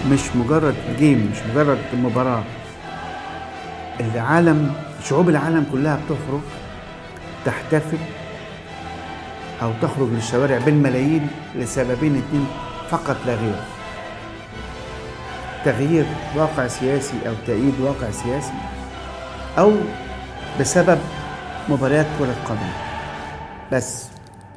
مش مجرد جيم، مش مجرد مباراة. العالم، شعوب العالم كلها بتخرج تحتفل أو تخرج للشوارع بالملايين لسببين اتنين فقط لا غير: تغيير واقع سياسي أو تأييد واقع سياسي، أو بسبب مباريات كرة قدم بس.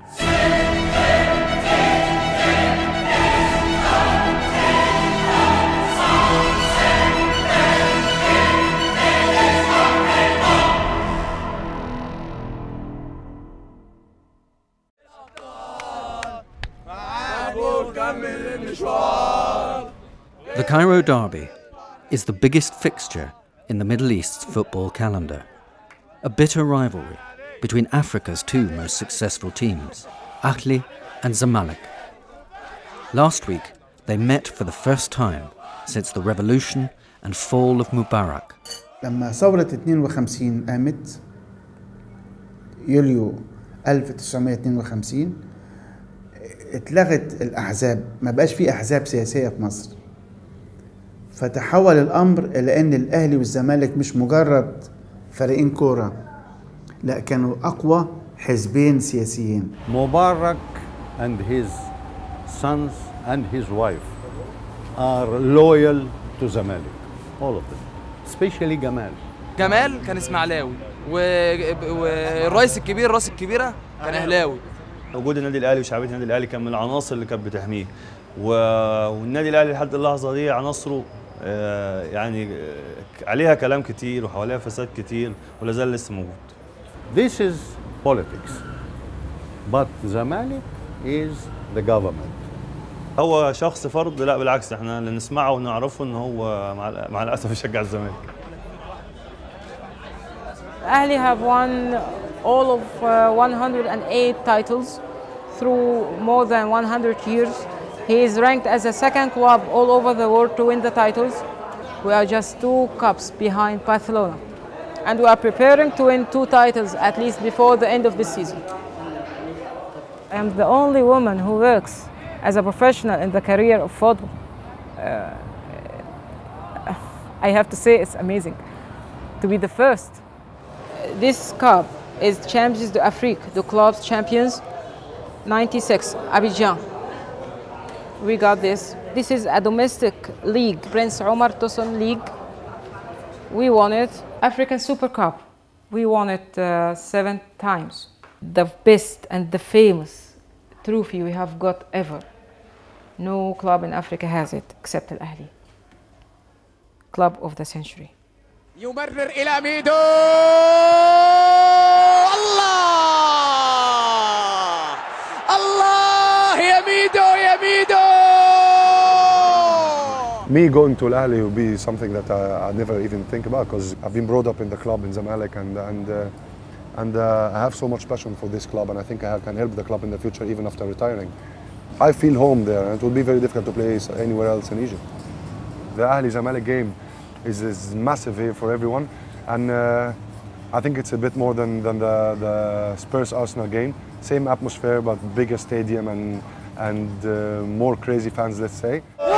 The Cairo derby is the biggest fixture in the Middle East's football calendar. A bitter rivalry between Africa's two most successful teams, Ahly and Zamalek. Last week, they met for the first time since the revolution and fall of Mubarak. لما ثورة 52 قامت يوليو 1952 اتلغت الأحزاب، ما بقاش في أحزاب سياسية في مصر. فتحول الأمر إلى أن الأهلي والزمالك مش مجرد فريقين كورة، لا، كانوا أقوى حزبين سياسيين. Mubarak and his sons and his wife are loyal to Zamalek, all of them, especially Gamal. جمال كان اسماعيلاوي والرئيس الكبير راس الكبيرة كان أهلاوي. وجود النادي الاهلي وشعبيه النادي الاهلي كان من العناصر اللي كانت بتحميه، والنادي الاهلي لحد اللحظه دي عناصره يعني عليها كلام كتير وحواليها فساد كتير ولا زال لسه موجود. This is politics, but Zamalek is the government. هو شخص فرد؟ لا بالعكس، احنا اللي نسمعه ونعرفه ان هو مع الاسف يشجع الزمالك. Ahly have won all of 108 titles through more than 100 years. He is ranked as the second club all over the world to win the titles. We are just 2 cups behind Barcelona. And we are preparing to win 2 titles at least before the end of this season. I am the only woman who works as a professional in the career of football. I have to say it's amazing to be the first. This cup is Champions d'Afrique, the club's champions, 96, Abidjan. We got this. This is a domestic league, Prince Omar Tosun League. We won it. African Super Cup, we won it 7 times. The best and the famous trophy we have got ever. No club in Africa has it except Al Ahly. Club of the century. يمرر إلى ميدو. الله الله يا ميدو يا ميدو. Me going to Al Ahly will be something that I never even think about, because I've been brought up in the club in Zamalek, and I have so much passion for this club, and I think I can help the club in the future even after retiring. I feel home there, and it will be very difficult to play anywhere else in Egypt. The Ahly Zamalek game is massive here for everyone, and I think it's a bit more than the Spurs Arsenal game. Same atmosphere, but bigger stadium and more crazy fans, let's say.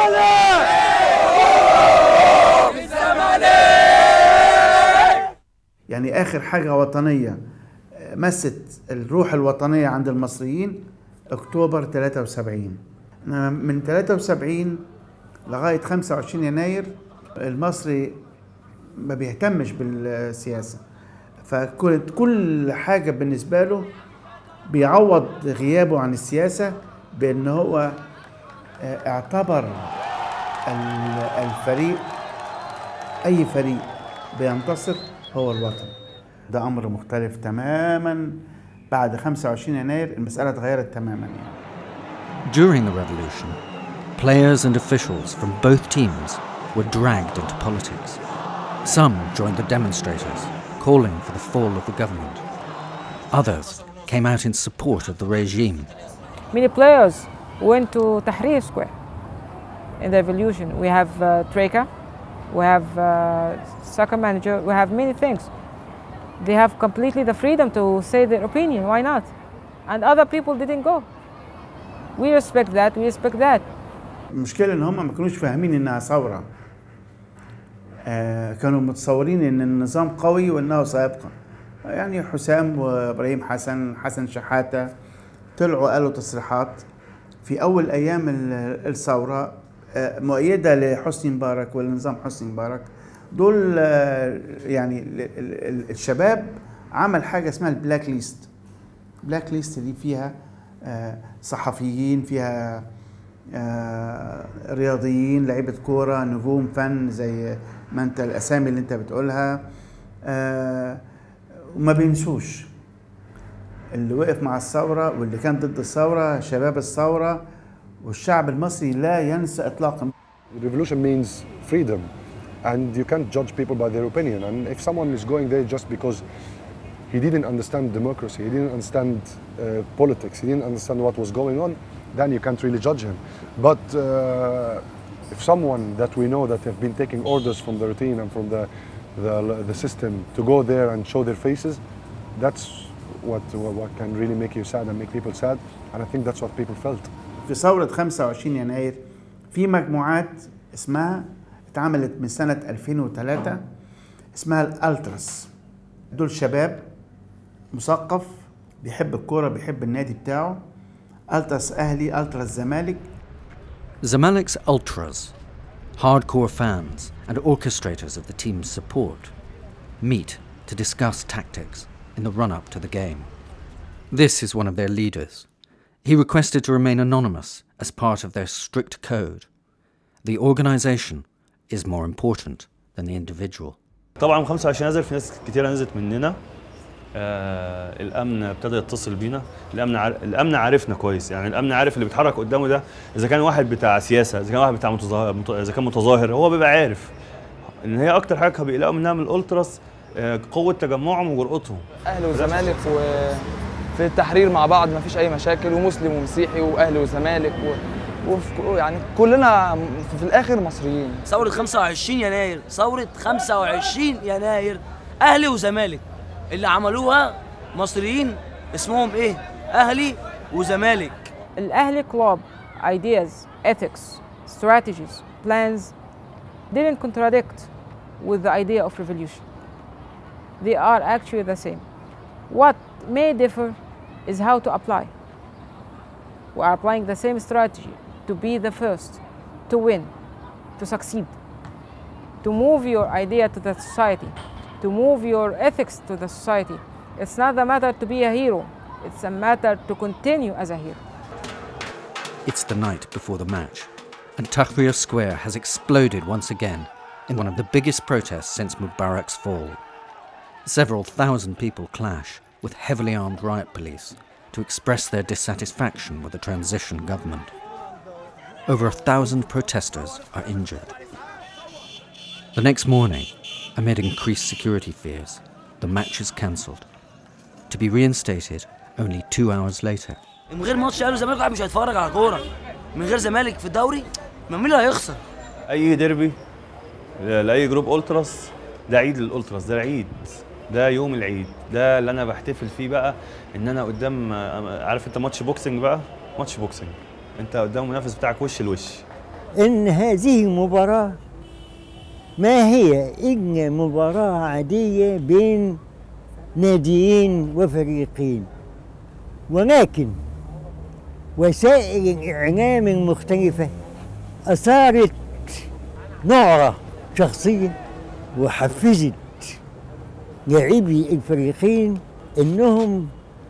يعني آخر حاجة وطنية مست الروح الوطنية عند المصريين أكتوبر 73. من 73 لغاية 25 يناير المصري ما بيهتمش بالسياسة، فكانت كل حاجة بالنسبة له بيعوض غيابه عن السياسة بأن هو اعتبر الفريق، أي فريق بينتصر هو الوطن. ده أمر مختلف تماماً. بعد 25 يناير المسألة اتغيرت تماماً يعني. During the revolution, players and officials from both teams were dragged into politics. Some joined the demonstrators, calling for the fall of the government. Others came out in support of the regime. Many players went to Tahrir Square in the revolution. We have Treka, we have soccer manager, we have many things. They have completely the freedom to say their opinion, why not? And other people didn't go. We respect that, we respect that. المشكلة إن هم ما كانوش فاهمين إنها ثورة. كانوا متصورين إن النظام قوي وإنه سيبقى. يعني حسام وإبراهيم حسن شحاتة طلعوا قالوا تصريحات في أول أيام الثورة مؤيدة لحسني مبارك ولنظام حسني مبارك. دول يعني الشباب عمل حاجة اسمها البلاك ليست. بلاك ليست دي فيها صحفيين، فيها رياضيين، لعيبة كورة، نجوم فن زي ما انت الأسامي اللي انت بتقولها، وما بينسوش اللي وقف مع الثورة واللي كان ضد الثورة، شباب الثورة والشعب المصري لا ينسى إطلاقا. Revolution means freedom, and you can't judge people by their opinion. And if someone is going there just because he didn't understand democracy, he didn't understand politics, he didn't understand what was going on, then you can't really judge him. But if someone that we know that have been taking orders from the routine and from the system to go there and show their faces, that's what can really make you sad and make people sad. And I think that's what people felt. في ثورة 25 يناير في مجموعات اسمها اتعملت من سنة 2003 اسمها الألتراس. دول شباب مثقف بيحب الكورة، بيحب النادي بتاعه. ألتراس أهلي، ألتراس زمالك. Zamalek's ultras, hardcore fans and orchestrators of the team's support, meet to discuss tactics in the run-up to the game. This is one of their leaders. He requested to remain anonymous as part of their strict code. The organization is more important than the individual. طبعا 25 نزل في ناس كتيرة نزلت مننا. الامن ابتدى يتصل بينا. الامن عارفنا كويس، يعني الامن عارف اللي بيتحرك قدامه ده اذا كان واحد بتاع سياسه، اذا كان واحد بتاع اذا كان متظاهر، هو بيبقى عارف ان هي اكتر حاجه بيلاقوا منها من الالتراس قوه تجمعهم وجرأتهم. اهلي وزمالك وفي التحرير مع بعض ما فيش اي مشاكل، ومسلم ومسيحي واهلي وزمالك يعني كلنا في الاخر مصريين. ثورة 25 يناير، ثورة 25 يناير اهلي وزمالك اللي عملوها مصريين اسمهم ايه؟ اهلي وزمالك. الاهلي club ideas, ethics, strategies, plans didn't contradict with the idea of revolution. They are actually the same. What may differ is how to apply. We are applying the same strategy to be the first, to win, to succeed, to move your idea to the society, to move your ethics to the society. It's not a matter to be a hero, it's a matter to continue as a hero. It's the night before the match, and Tahrir Square has exploded once again in one of the biggest protests since Mubarak's fall. Several thousand people clash with heavily armed riot police to express their dissatisfaction with the transition government. Over 1,000 protesters are injured. The next morning, amid increased security fears, the match is cancelled, to be reinstated only 2 hours later. من غير ماتش اهلي وزمالك مش هيتفرج على كوره. من غير زمالك في الدوري مين اللي هيخسر؟ اي ديربي لاي جروب التراس ده عيد للالتراس، ده العيد، ده يوم العيد، ده اللي انا بحتفل فيه بقى ان انا قدام، عارف انت ماتش بوكسنج بقى؟ ماتش بوكسنج انت قدام المنافس بتاعك وش لوش. ان هذه مباراة ما هي إلا مباراة عادية بين ناديين وفريقين، ولكن وسائل الإعلام المختلفة أثارت نعرة شخصية وحفزت لاعبي الفريقين إنهم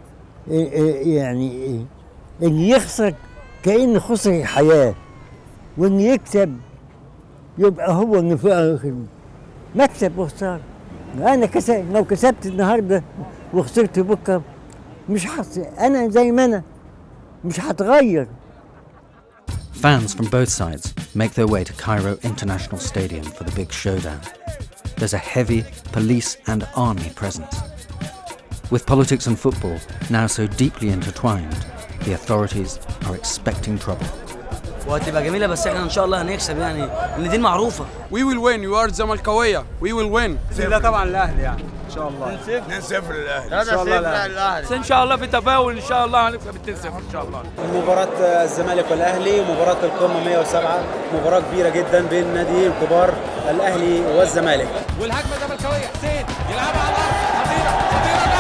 يعني اللي يخسر كأنه خسر الحياة، واللي يكسب يبقى هو اللي في آخر مكسب وخسارة. أنا لو كسبت النهارده وخسرت بكره مش أنا زي ما أنا مش هتغير. Fans from both sides make their way to Cairo International Stadium for the big showdown. There's a heavy police and army presence. With politics and football now so deeply intertwined, the authorities are expecting trouble. وهتبقى جميلة بس احنا ان شاء الله هنكسب، يعني اللي دي معروفة. We will win. You are زملكاوية. We will win. ده طبعا الاهلي يعني. ان شاء الله 2-0 للاهلي ان شاء الله الاهلي ان شاء الله في تفاؤل ان شاء الله هنكسب 2-0 ان شاء الله. مباراة الزمالك والاهلي مباراة القمة 107 مباراة كبيرة جدا بين ناديين كبار الاهلي والزمالك. والهجمة زملكاوية حسين يلعبها على الارض خطيرة خطيرة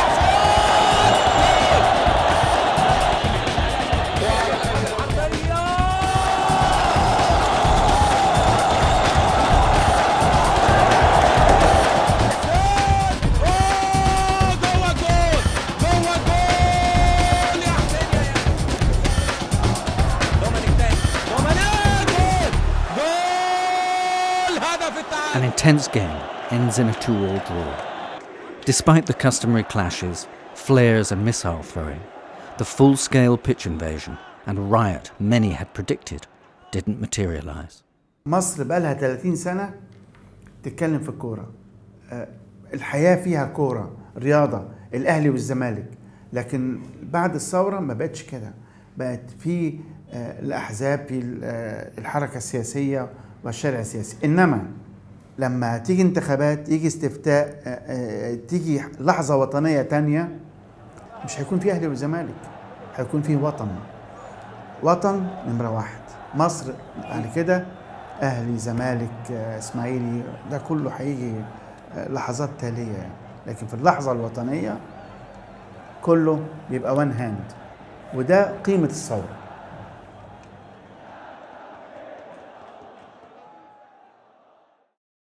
An intense game ends in a 2-2 draw. Despite the customary clashes, flares and missile throwing, the full-scale pitch invasion and riot many had predicted didn't materialize. مصر بقالها 30 سنة تتكلم في الكورة. الحياة فيها كورة، رياضة، الأهلي والزمالك. لكن بعد الثورة ما بقتش كده. بقت في الأحزاب، في الحركة السياسية والشارع السياسي. إنما لما تيجي انتخابات، يجي استفتاء، تيجي لحظة وطنية تانية، مش هيكون في أهلي وزمالك، هيكون في وطن نمرة واحد. مصر بعد كده أهلي زمالك إسماعيلي، ده كله هيجي لحظات تالية يعني. لكن في اللحظة الوطنية كله بيبقى وان هاند، وده قيمة الثورة.